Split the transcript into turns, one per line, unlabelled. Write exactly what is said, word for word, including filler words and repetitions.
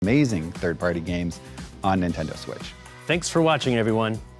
amazing third-party games on Nintendo Switch.
Thanks for watching, everyone.